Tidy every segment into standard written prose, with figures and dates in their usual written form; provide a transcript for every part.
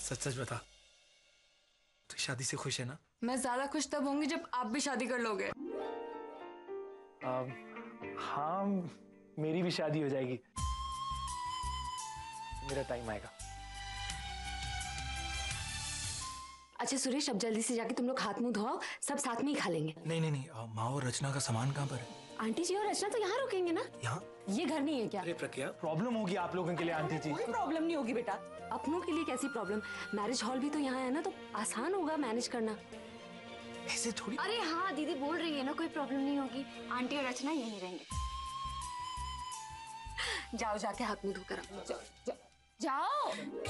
सच सच बता, तू शादी से खुश है ना? मैं ज्यादा खुश तब होंगी जब आप भी शादी कर लोगे। हाँ, मेरी भी शादी हो जाएगी, मेरा टाइम आएगा। अच्छा सुरेश, अब जल्दी से जाके तुम लोग हाथ मुंह धोओ, सब साथ में ही खा लेंगे। नहीं, माँ और रचना का सामान कहाँ पर है? आंटी जी और रचना तो यहाँ रुकेंगे ना? यहाँ? ये घर नहीं है क्या? अरे प्रज्ञा, प्रॉब्लम होगी आप लोगों के लिए आंटी जी। कोई प्रॉब्लम नहीं होगी बेटा। अपनों के लिए कैसी प्रॉब्लम? मैरिज हॉल भी तो यहाँ है ना, तो आसान होगा मैनेज करना। ऐसे थोड़ी। अरे हाँ, दीदी बोल रही है ना, कोई प्रॉब्लम नहीं होगी, आंटी और रचना यहीं रहेंगे। जाओ जाके हाथ मुंह धोकर आओ। जाओ।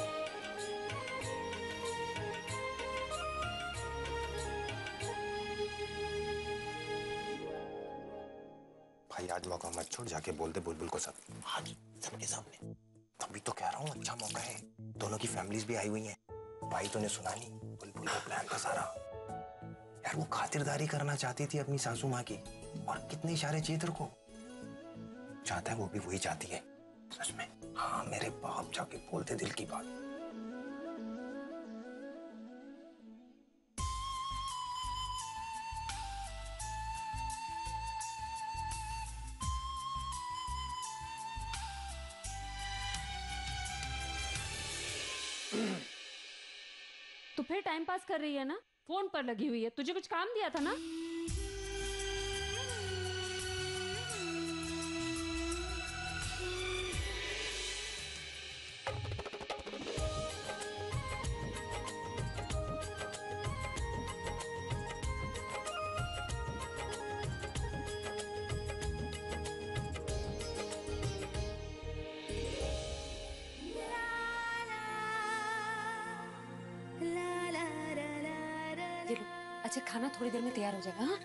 भाई आज मौका मत छोड़, जाके बोल दे बुलबुल को सब, आज सबके सामने। तभी तो कह रहा हूँ अच्छा मौका है, दोनों की फैमिलीज भी आई हुई हैं। भाई तूने सुना नहीं, बुलबुल का प्लान था सारा। यार वो खातिरदारी करना चाहती थी अपनी सासू माँ की, और कितने इशारे चाहिए तेरे को। चाहता है वो भी वही चाहती है सच में। हाँ मेरे बाप, जाके बोलते दिल की बात। तो फिर टाइम पास कर रही है ना, फोन पर लगी हुई है। तुझे कुछ काम दिया था ना? ये लो, अच्छा खाना थोड़ी देर में तैयार हो जाएगा। हाँ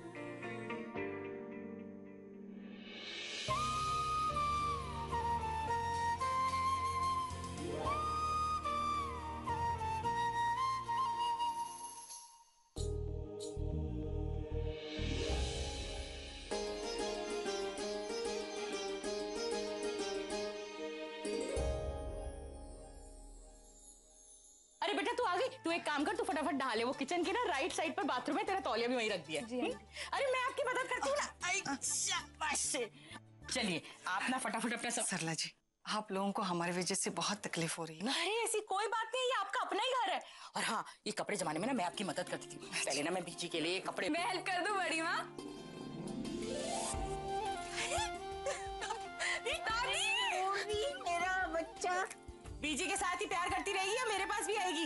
तू आ गई। तू एक काम कर, तू फटाफट नहा ले। वो किचन की ना राइट साइड पर बाथरूम है, तेरा तौलिया भी वहीं रख दिया। अरे मैं आपकी मदद करती हूँ ना। शाबाश। चलिए आप ना फटाफट अपना सब। सरला जी, आप लोगों को हमारी वजह से बहुत तकलीफ हो रही है ना? अरे ऐसी कोई बात नहीं, ये आपका अपना ही घर है। और हाँ, ये कपड़े जमाने में ना मैं आपकी मदद करती थी। पहले ना मैं बीजी के लिए कपड़े। मैं हेल्प कर दूं बड़ी माँ? मेरा बच्चा बीजी के साथ ही प्यार करती रहेगी या मेरे पास भी आएगी?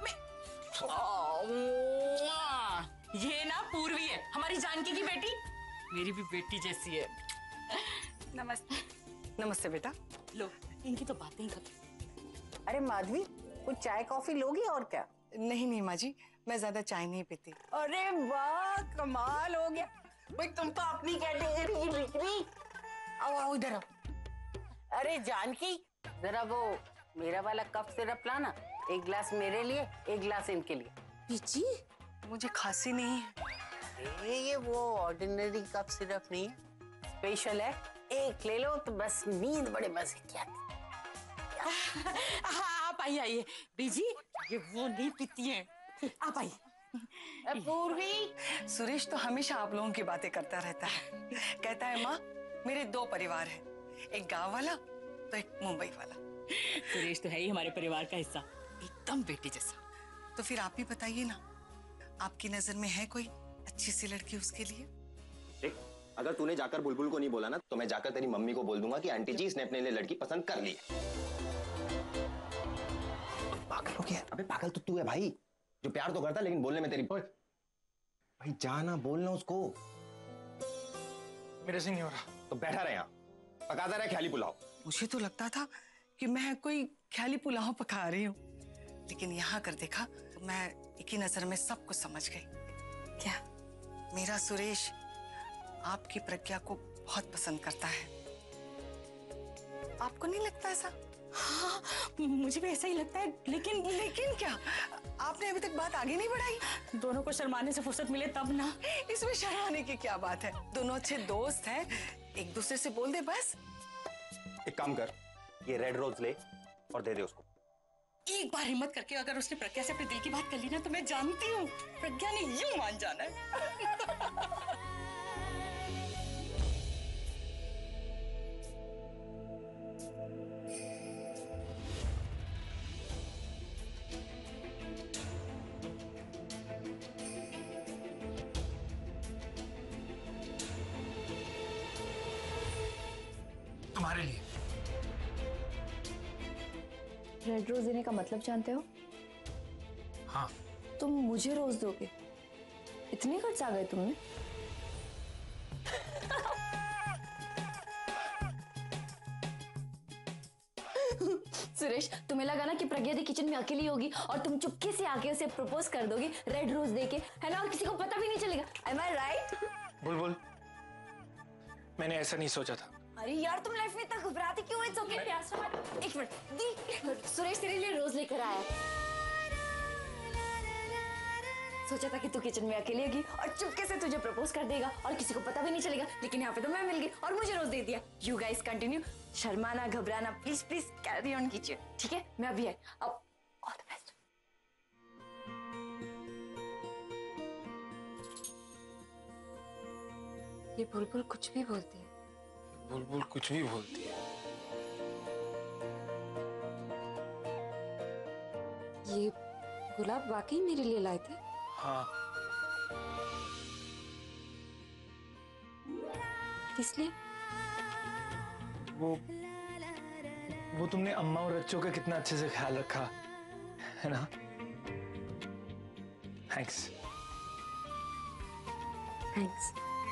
ये ना पूर्वी है, हमारी जानकी की बेटी, मेरी भी बेटी जैसी है। नमस्ते। नमस्ते बेटा। लो, इनकी तो बातें ही खत्म। अरे माधवी, कुछ चाय कॉफी लोगी और क्या? नहीं माँ जी, मैं ज्यादा चाय नहीं पीती। अरे वाह, कमाल हो गया भाई, तुम तो अपनी कैटेगरी की बिक्री। आओ इधर आओ। अरे जानकी, जरा वो मेरा वाला कफ सिरप लाना, एक गिलास मेरे लिए, एक गिलास इनके लिए। बीजी, मुझे खांसी नहीं है। ये वो ऑर्डिनरी कफ सिरप नहीं है, स्पेशल है। एक ले लो तो बस नींद बड़े मजे की आती। हाँ आप आइए। बीजी ये वो नहीं पीती हैं, आप आइए। पूर्वी। सुरेश तो हमेशा आप लोगों की बातें करता रहता है। कहता है माँ, मेरे दो परिवार हैं, एक गांव वाला तो एक मुंबई वाला। सुरेश तो है ही हमारे परिवार का हिस्सा, एकदम बेटी जैसा। तो फिर आप ही बताइए ना, आपकी नजर में है कोई अच्छी सी लड़की उसके लिए? देख, अगर तूने जाकर बुलबुल को नहीं बोला ना, तो मैं जाकर तेरी मम्मी को बोल दूंगा कि आंटी जी इसने अपने लिए लड़की पसंद कर ली है। पागल हो गया? अबे पागल तो तू है भाई, जो प्यार तो करता लेकिन बोलने में तेरी। भाई जाना बोलना उसको। मेरे से नहीं हो रहा। तो बैठा रहे यहाँ, पकाता रहे ख्याली पुलाव। मुझे तो लगता था कि मैं कोई ख्याली पुलाव पका रही हूँ, लेकिन यहाँ कर देखा तो मैं एक ही नजर में सब कुछ समझ गई। क्या मेरा सुरेश आपकी प्रज्ञा को बहुत पसंद करता है? आपको नहीं लगता ऐसा? हाँ, मुझे भी ऐसा ही लगता है, लेकिन क्या आपने अभी तक बात आगे नहीं बढ़ाई? दोनों को शर्माने से फुर्सत मिले तब ना। इसमें शर्माने की क्या बात है? दोनों अच्छे दोस्त हैं, एक दूसरे से बोल दे बस। एक काम कर, ये रेड रोज ले और दे दे उसको। एक बार हिम्मत करके अगर उसने प्रज्ञा से अपने दिल की बात कर ली ना, तो मैं जानती हूँ प्रज्ञा ने यूं मान जाना है। तुम्हारे लिए। रेड रोज देने का मतलब जानते हो? हाँ। तुम मुझे रोज दोगे? इतने खर्च आ गए तुमने? सुरेश, तुम्हें लगा ना कि प्रज्ञा दी किचन में अकेली होगी और तुम चुपके से आके उसे प्रपोज कर दोगी रेड रोज देके, है ना? और किसी को पता भी नहीं चलेगा। Am I right? बुलबुल, मैंने ऐसा नहीं सोचा था। अरे यार, तुम लाइफ में इतना घबराती क्यों है? It's okay, प्यार से बात। एक मिनट दी, सुरेश तेरे लिए रोज लेकर आया। सोचा था कि तू किचन में अकेली होगी और चुपके से तुझे प्रपोज कर देगा और किसी को पता भी नहीं चलेगा, लेकिन यहाँ पे तो मैं मिल गई और मुझे रोज दे दिया। यू गाइस कंटिन्यू, शर्माना घबराना, प्लीज प्लीज कैरी ऑन कीजिए, ठीक है? मैं अभी आई। अब ऑल द बेस्ट। ये बुलबुल कुछ भी बोलती है। बुलबुल कुछ भी बोलती है। ये गुलाब वाकई मेरे लिए लाए थे? हाँ। इसलिए वो तुमने अम्मा और बच्चों का कितना अच्छे से ख्याल रखा है ना? थैंक्स। थैंक्स।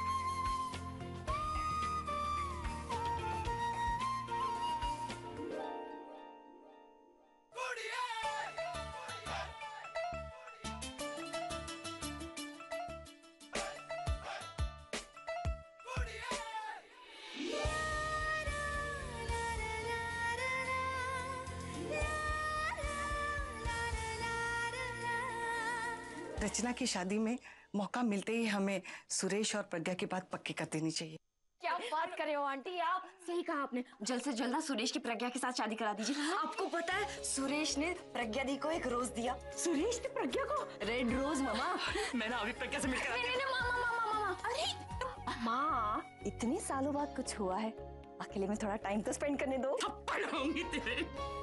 रचना की शादी में मौका मिलते ही हमें सुरेश और प्रज्ञा की बात पक्की कर देनी चाहिए। क्या बात कर रहे हो आंटी आप? सही कहा आपने, जल्द से जल्द ना सुरेश की प्रज्ञा के साथ शादी करा दीजिए। आपको पता है सुरेश ने प्रज्ञा दी को एक रोज दिया। सुरेश ने प्रज्ञा को रेड रोज मामा। मैं ना अभी प्रज्ञा से मिलकर आती हूँ। नहीं, मामा मामा मामा, अरे माँ, इतने सालों बाद कुछ हुआ है, अकेले में थोड़ा टाइम तो स्पेंड करने दो। थप्पड़ लूंगी तेरे।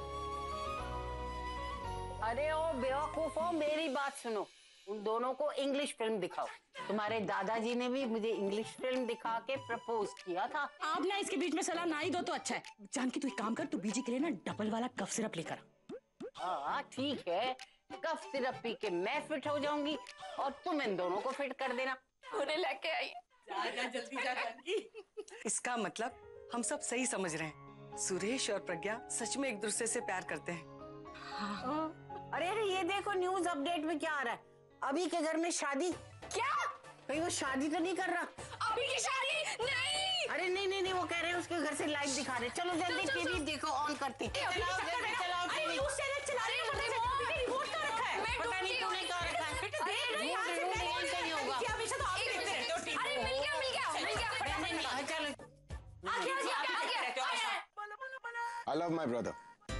अरे ओ बेवकूफो, मेरी बात सुनो, उन दोनों को इंग्लिश फिल्म दिखाओ। तुम्हारे दादाजी ने भी मुझे इंग्लिश फिल्म दिखा के प्रपोज किया था। आप ना इसके बीच में सलाह ना ही दो तो अच्छा है। जानकी तू एक काम कर, तू बीजी के लिए ना डबल वाला कफ सिरप लेकर आ। हाँ ठीक है, कफ सिरप पी के मैं फिट हो जाऊंगी और तुम इन दोनों को फिट कर देना। उन्हें लेके आई। जा जल्दी जा जानकी। इसका मतलब हम सब सही समझ रहे हैं, सुरेश और प्रज्ञा सच में एक दूसरे से प्यार करते हैं। अरे अरे ये देखो न्यूज अपडेट में क्या आ रहा है, अभी के घर में शादी। क्या? कहीं वो शादी तो नहीं कर रहा? अभी की शादी नहीं। अरे नहीं नहीं नहीं, वो कह रहे हैं उसके घर से लाइव दिखा रहे। चलो जल्दी टीवी देखो, ऑन करती। चलाओ जल्दी, चलाओ टीवी। चला रही है, रिमोट का रखा है। पता नहीं तूने कहाँ रखा है। रिमोट नहीं होगा। हमेशा तो आप देखते रहते हो टीवी। अरे मिल गया मिल गया मिल गया। नहीं, नहीं, हाँ, चलो। आ गया। I love my brother.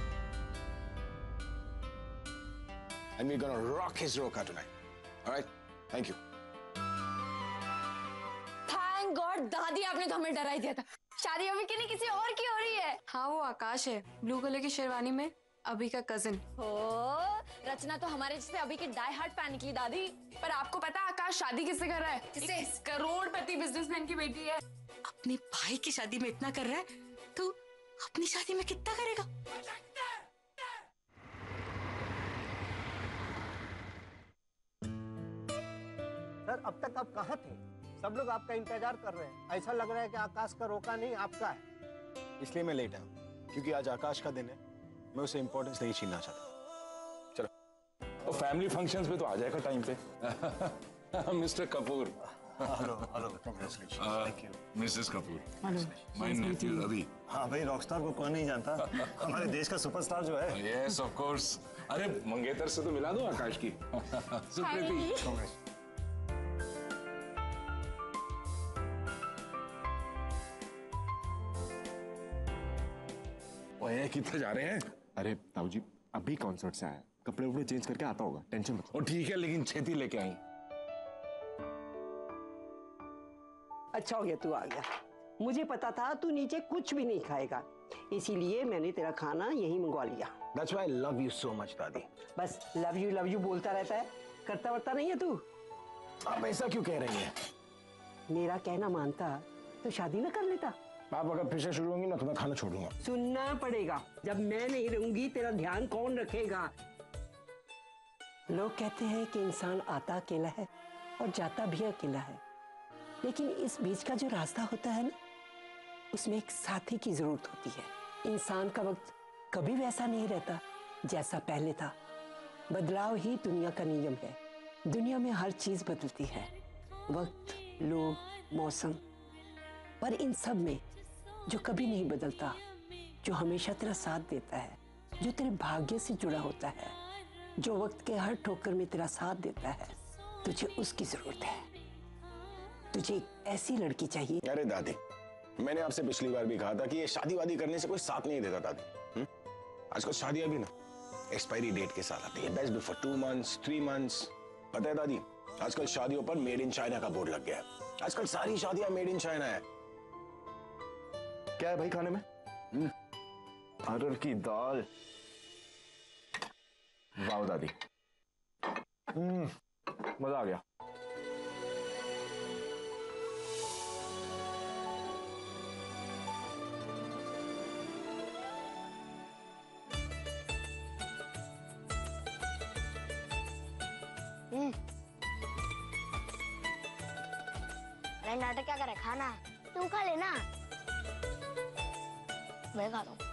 And we're gonna rock his roca tonight. All right? Thank you. Thank God, दादी आपने तो हमें डरा ही दिया था। शादी अभी की नहीं किसी और की हो रही है। हाँ, वो आकाश है, ब्लू कलर की शेरवानी में, अभी का कजिन। ओ, रचना तो हमारे जैसे अभी की डाई हार्ट फैन निकली दादी। पर आपको पता है आकाश शादी किससे कर रहा है? किससे? करोड़पति बिजनेसमैन की बेटी है। अपने भाई की शादी में इतना कर रहा है तो अपनी शादी में कितना करेगा? सर, अब तक आप कहाँ थे? सब लोग आपका इंतजार कर रहे हैं। ऐसा लग रहा है कि आकाश का रोका नहीं आपका है। इसलिए मैं लेट आया क्योंकि आज आकाश का दिन है, मैं उसे इम्पोर्टेंस नहीं छीनना चाहता। चलो। तो फैमिली फंक्शंस पे तो आ जाएगा टाइम पे। Mister Kapoor. Hello hello, congratulation. Thank you. Mrs Kapoor. My nephew Ravi. हाँ भाई, रॉकस्टार को कौन नहीं जानता, हमारे देश का सुपरस्टार जो है। Yes of course. अरे मंगेतर से तो मिला दो आकाश की। सुप्रीति। ओए कितने जा रहे हैं? अरे ताऊ जी, अभी कॉन्सर्ट से आया, कपड़े वपड़े चेंज करके आता होगा, टेंशन मत। ओ ठीक है, लेकिन छेती लेके आई। अच्छा हो गया तू आ गया। मुझे पता था तू नीचे कुछ भी नहीं खाएगा, इसीलिए मैंने तेरा खाना यहीं मंगवा लिया। That's why I love you so much, दादी। बस लव यू बोलता रहता है, करता वर्ता नहीं है तू। आप ऐसा क्यों कह रही हैं? मेरा कहना मानता तो शादी ना कर लेता। आप अगर फिर से शुरू होंगी ना तो मैं खाना छोड़ूंगा। सुनना पड़ेगा, जब मैं नहीं रहूंगी तेरा ध्यान कौन रखेगा? लोग कहते हैं कि इंसान आता अकेला है और जाता भी अकेला है, लेकिन इस बीच का जो रास्ता होता है ना, उसमें एक साथी की जरूरत होती है। इंसान का वक्त कभी वैसा नहीं रहता जैसा पहले था। बदलाव ही दुनिया का नियम है। दुनिया में हर चीज बदलती है, वक्त, लोग, मौसम, पर इन सब में जो कभी नहीं बदलता, जो हमेशा तेरा साथ देता है, जो तेरे भाग्य से जुड़ा होता है, जो वक्त के हर ठोकर में तेरा साथ देता है, तुझे उसकी जरूरत है। तुझे एक ऐसी लड़की चाहिए। अरे दादी, मैंने आपसे पिछली बार भी कहा था कि ये शादी वादी करने से कोई साथ नहीं देता दादी। आजकल शादियां भी ना एक्सपायरी डेट के साथ आती है, बेस्ट बिफोर 2 months 3 months। पता है दादी, आजकल शादियों पर मेड इन चाइना का बोर्ड लग गया है। आजकल सारी शादियां मेड इन चाइना है। क्या है भाई खाने में? अरहर की दाल। वाह दादी, मजा आ गया। अरे नाटक क्या करे, खाना तू खा लेना, मैं खा लूं।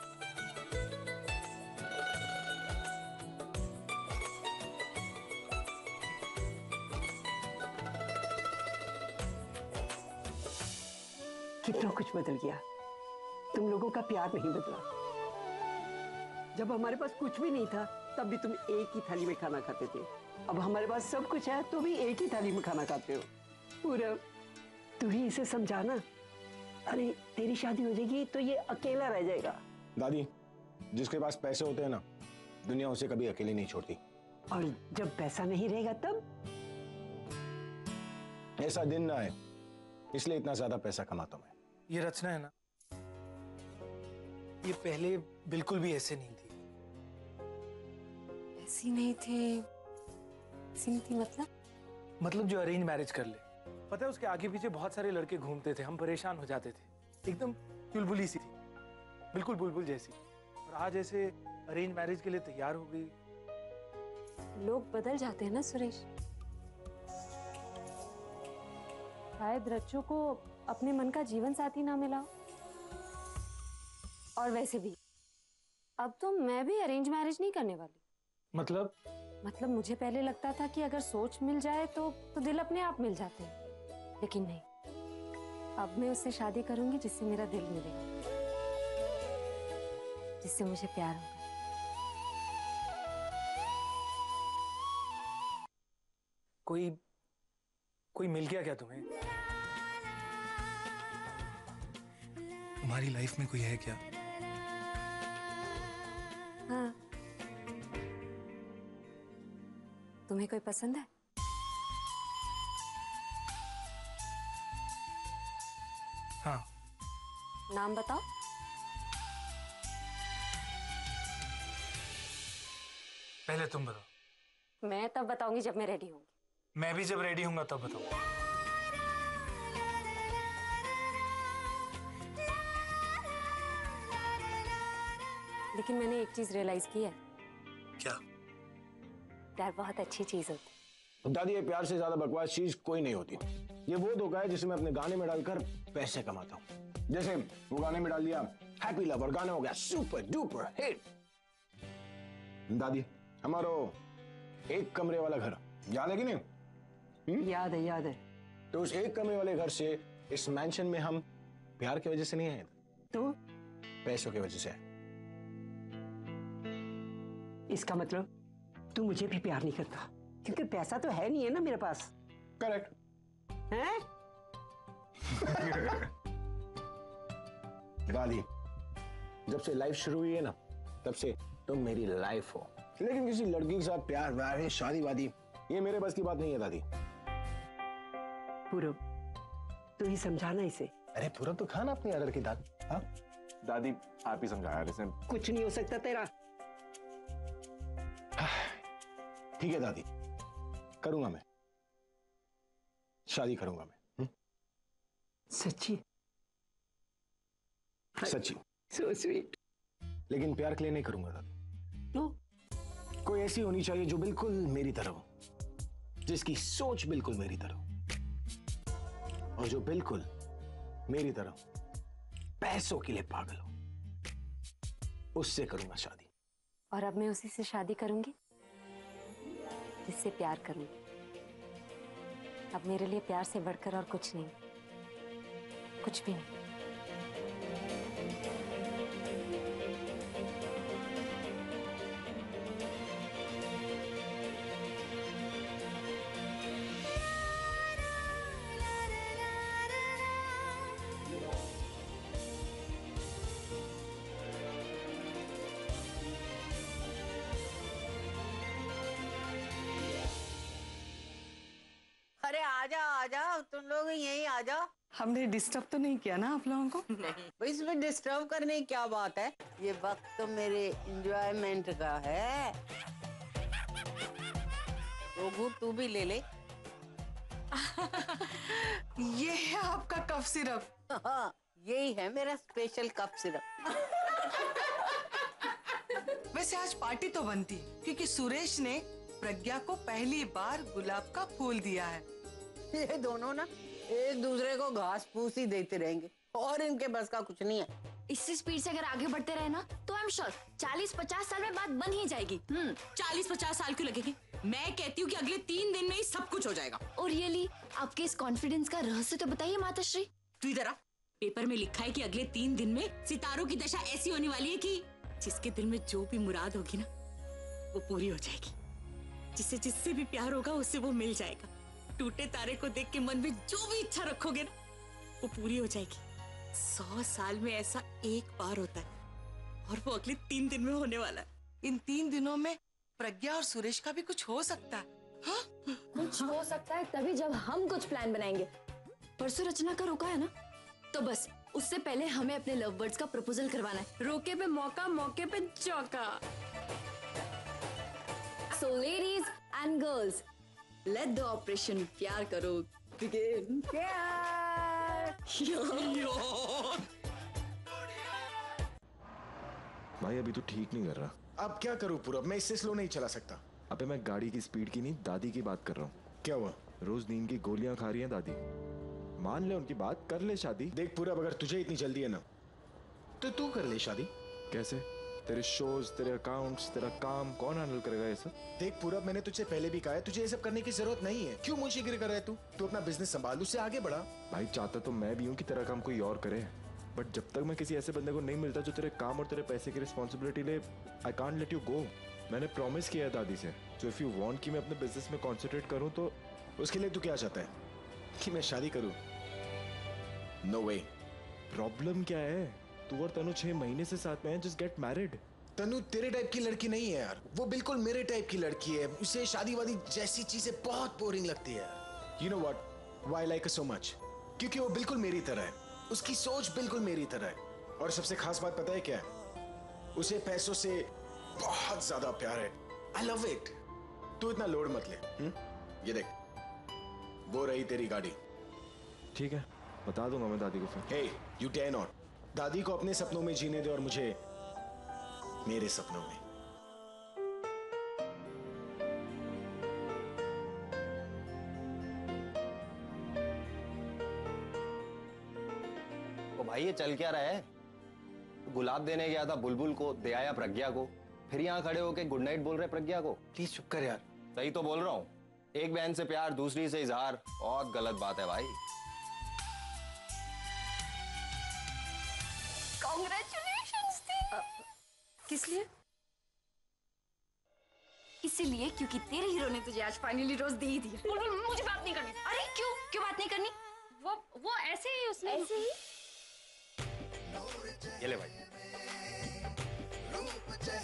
कितना कुछ बदल गया, तुम लोगों का प्यार नहीं बदला। जब हमारे पास कुछ भी नहीं था तब भी तुम एक ही थाली में खाना खाते थे। अब हमारे पास सब कुछ है तो भी एक ही थाली में खाना खाते हो। पूरा तू ही इसे समझाना। अरे तेरी शादी हो जाएगी तो ये अकेला रह जाएगा। दादी, जिसके पास पैसे होते हैं ना, दुनिया उसे कभी अकेले नहीं छोड़ती। और जब पैसा नहीं रहेगा तब? ऐसा दिन ना आए, इसलिए इतना ज्यादा पैसा कमाता हूं मैं। ये रचना है ना, ये पहले बिल्कुल भी ऐसे नहीं थी। ऐसी नहीं थी? ऐसी नहीं थी मतलब जो अरेंज मैरिज कर ले। पता है उसके आगे पीछे बहुत सारे लड़के घूमते थे, हम परेशान हो जाते थे। एकदम चुलबुली सी थी, बिल्कुल बुलबुल जैसी। और आज ऐसे अरेंज मैरिज के लिए तैयार हो गई। लोग बदल जाते हैं ना सुरेश। शायद रच्चू को अपने मन का जीवन साथी ना मिला। और वैसे भी अब तो मैं भी अरेंज मैरिज नहीं करने वाली। मतलब मुझे पहले लगता था कि अगर सोच मिल जाए तो दिल अपने आप miल जाते हैं, लेकिन नहीं। अब मैं उससे शादी करूंगी जिससे मेरा दिल मिलेगा, जिससे मुझे प्यार होगा। कोई मिल गया क्या तुम्हें? तुम्हारी लाइफ में कोई है क्या? हाँ, तुम्हें कोई पसंद है? हाँ। नाम बताओ। पहले तुम बताओ। मैं तब बताऊंगी जब मैं रेडी हूंगी। मैं भी जब रेडी हूंगा तब बताऊंगा। लेकिन मैंने एक चीज रियलाइज की है। क्या? प्यार बहुत अच्छी चीज होती है। दादी, ये प्यार से ज्यादा बकवास चीज कोई नहीं होती। ये वो धोखा है जिसे मैं अपने गाने में डालकर पैसे कमाता हूँ। जैसे वो गाने में डाल दिया हैप्पी लव और गाना हो गया सुपर डुपर हिट। दादी, हमारा एक कमरे वाला घर याद है कि नहीं? याद है। तो उस एक कमरे वाले घर से इस मैंशन में हम प्यार की वजह से नहीं आए, तो पैसों की वजह से। इसका मतलब तू मुझे भी प्यार नहीं करता, क्योंकि पैसा तो है नहीं है ना मेरे पास। करेक्ट हैं? दादी, जब से लाइफ शुरू हुई है ना, तब से तुम मेरी लाइफ हो। लेकिन किसी लड़की के साथ प्यार व्यार है, शादी वादी, ये मेरे बस की बात नहीं है दादी। पूरब, तू ही समझाना इसे। अरे पूरब तो खाना अपनी अरहर की दाल। हाँ दादी आप ही समझाया इसे। कुछ नहीं हो सकता तेरा। ठीक है दादी, करूंगा मैं, शादी करूंगा मैं। सच्ची? सच्ची। So sweet. लेकिन प्यार के लिए नहीं करूंगा दादी। तो कोई ऐसी होनी चाहिए जो बिल्कुल मेरी तरह हो, जिसकी सोच बिल्कुल मेरी तरह हो, और जो बिल्कुल मेरी तरह पैसों के लिए पागल हो, उससे करूंगा शादी। और अब मैं उसी से शादी करूंगी जिससे प्यार करूंगी। अब मेरे लिए प्यार से बढ़कर और कुछ नहीं, कुछ भी नहीं। अरे आजा आजा, तुम लोग यहीं आ जाओ। हमने डिस्टर्ब तो नहीं किया ना आप लोगों को? नहीं, इसमें डिस्टर्ब करने की क्या बात है? ये वक्त तो मेरे एंजॉयमेंट का है। तो घूट तू भी ले ले। ये है आपका कफ सिरप। हाँ, यही है मेरा स्पेशल कफ सिरप। वैसे आज पार्टी तो बनती क्योंकि सुरेश ने प्रज्ञा को पहली बार गुलाब का फूल दिया है। ये दोनों ना एक दूसरे को घास फूस ही देते रहेंगे और इनके बस का कुछ नहीं है। इसी स्पीड से अगर आगे बढ़ते रहे ना तो आई एम श्योर 40-50 साल में बात बन ही जाएगी। 40-50 साल क्यों लगेगी? मैं कहती हूँ कि अगले 3 दिन में ही सब कुछ हो जाएगा। और रियली आपके इस कॉन्फिडेंस का रहस्य तो बताइए माताश्री। तू इधर आ। पेपर में लिखा है कि अगले 3 दिन में सितारों की दशा ऐसी होने वाली है कि जिसके दिल में जो भी मुराद होगी ना वो पूरी हो जाएगी। जिससे भी प्यार होगा उससे वो मिल जाएगा। टूटे तारे को देख के मन में जो भी इच्छा रखोगे ना वो पूरी हो जाएगी। 100 साल में ऐसा एक बार होता है और वो अगले 3 दिन में होने वाला है। इन 3 दिनों में प्रज्ञा और सुरेश का भी कुछ हो सकता है। हाँ? कुछ हो सकता है तभी जब हम कुछ प्लान बनाएंगे। परसों रचना का रोका है ना, तो बस उससे पहले हमें अपने लव बर्ड्स का प्रपोजल करवाना है। रोके पे मौका, मौके पे चौका। So ladies and girls, let the operation प्यार करो begin. प्यार। भाई अभी तो ठीक नहीं कर रहा। अब क्या करूं पूरब, मैं इससे स्लो नहीं चला सकता। अबे मैं गाड़ी की स्पीड की नहीं, दादी की बात कर रहा हूँ। क्या हुआ? रोज नींद की गोलियां खा रही हैं दादी। मान ले उनकी बात, कर ले शादी। देख पूरब, अगर तुझे इतनी जल्दी है ना तो तू कर ले शादी। कैसे? तेरे शोज, तेरे अकाउंट्स, तेरा काम कौन हैंडल करेगा ये सब? देख पूरब, मैंने तुझसे पहले भी कहा है तुझे ये सब करने की जरूरत नहीं है। क्यों मुझे गिर कर रहा है तू अपना बिजनेस संभाल, उससे आगे बढ़ा। भाई चाहता तो मैं भी हूँ कि तेरा काम कोई और करे, बट जब तक मैं किसी ऐसे बंदे को नहीं मिलता जो तेरे काम और तेरे पैसे की रिस्पॉन्सिबिलिटी ले, I can't let you go. मैंने प्रॉमिस किया है दादी से, सो इफ यू वांट कि मैं अपने बिजनेस में कॉन्सेंट्रेट करूँ तो उसके लिए तू क्या चाहता है? कि मैं शादी करूँ? नो वे। प्रॉब्लम क्या है? तू और तनु 6 महीने से साथ में हैं, जस्ट गेट मैरिड। तनु तेरे टाइप की लड़की नहीं है यार, वो बिल्कुल मेरे टाइप की लड़की है। उसे शादी वादी जैसी चीजें बहुत बोरिंग लगती है। You know what, why I like her so much? क्योंकि वो बिल्कुल मेरी तरह है, उसकी सोच बिल्कुल मेरी तरह है। और सबसे खास बात पता है क्या है? उसे पैसों से बहुत ज्यादा प्यार है। I love it. तू इतना लोड मत ले। ये देख, वो रही तेरी गाड़ी। ठीक है, बता दूंगा मैं दादी को फिर। Hey, you dare not. दादी को अपने सपनों में जीने दे और मुझे मेरे सपनों में। तो भाई ये चल क्या रहा है? गुलाब देने गया था बुलबुल को, दे आया प्रज्ञा को, फिर यहाँ खड़े होके गुड नाइट बोल रहे प्रज्ञा को। प्लीज चुप कर यार। सही तो बोल रहा हूँ, एक बहन से प्यार दूसरी से इजहार बहुत गलत बात है भाई। Congratulations किस लिए? इसीलिए क्योंकि तेरे हीरो ने तुझे आज फाइनली रोज दे ही दिया। बुलबुल मुझे बात नहीं करनी। अरे क्यों क्यों बात नहीं करनी? वो ऐसे ही उसने ऐसे ही। ये ले भाई।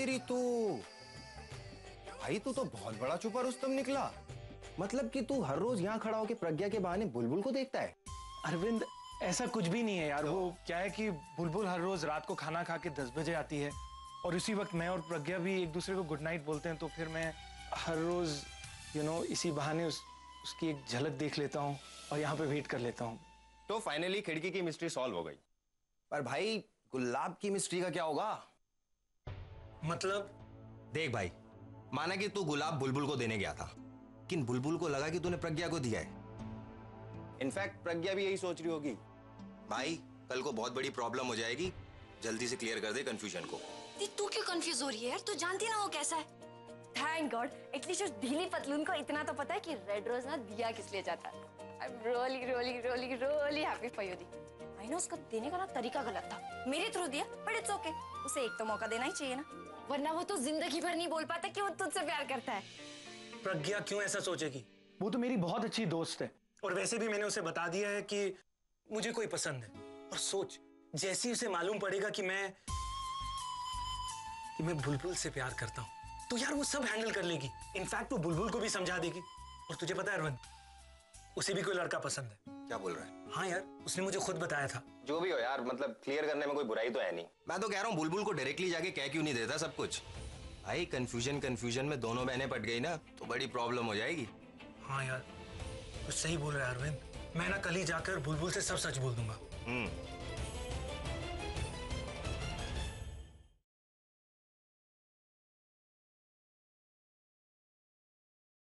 तेरी तो भाई, तू तो बहुत बड़ा छुपा रुस्तम निकला। मतलब कि तू हर रोज यहाँ खड़ा होकर प्रज्ञा के बहाने बुलबुल को देखता है। अरविंद, ऐसा कुछ भी नहीं है यार। वो क्या है कि बुलबुल हर रोज रात को खाना खा के 10 बजे आती है और इसी वक्त मैं और प्रज्ञा भी एक दूसरे को गुड नाइट बोलते हैं, तो फिर मैं हर रोज इसी बहाने उसकी एक झलक देख लेता हूँ और यहाँ पे वेट कर लेता हूँ। तो फाइनली खिड़की की मिस्ट्री सॉल्व हो गई। पर भाई गुलाब की मिस्ट्री का क्या होगा? मतलब देख भाई, माना कि तू गुलाब बुलबुल को देने गया था, लेकिन बुलबुल को लगा कि तूने प्रज्ञा को दिया है। इनफैक्ट प्रज्ञा भी यही सोच रही होगी, भाई कल को बहुत बड़ी प्रॉब्लम हो जाएगी, जल्दी से क्लियर कर दे कंफ्यूजन को। तू क्यों कंफ्यूज हो रही है यार? तू जानती ना वो कैसा है। थैंक गॉड, एटलीस्ट उस ढीली पतलून को इतना तो पता है कि रेड रोज ना दिया किस लिए जाता है। I am really really really really happy for you दी। आई नो उसका देने का ना तरीका गलत था, मेरे थ्रू दिया, बट इट्स ओके। उसे एक तो मौका देना ही चाहिए ना, वरना वो तो जिंदगी भर नहीं बोल पाता कि वो तुझसे प्यार करता है। प्रज्ञा क्यों ऐसा सोचेगी? वो तो मेरी बहुत अच्छी दोस्त है और वैसे भी मैंने उसे बता दिया है कि मुझे कोई पसंद है। और सोच, जैसे ही उसे मालूम पड़ेगा कि मैं बुलबुल से प्यार करता हूँ, तो यार वो सब हैंडल कर लेगी। इनफैक्ट वो बुलबुल को भी समझा देगी। और तुझे पता है अरविंद, उसे भी कोई लड़का पसंद है। क्या बोल रहा है? हाँ यार, उसने मुझे खुद बताया था। जो भी हो यार, मतलब क्लियर करने में कोई बुराई तो है नहीं। मैं तो कह रहा हूँ बुलबुल को डायरेक्टली जाके कह क्यों नहीं देता सब कुछ? भाई कंफ्यूजन में दोनों बहनें पट गई ना, तो बड़ी प्रॉब्लम हो जाएगी। हाँ यार, कुछ सही बोल रहा है अरविंद। मैं ना कल ही जाकर बुलबुल से सब सच बोल दूंगा।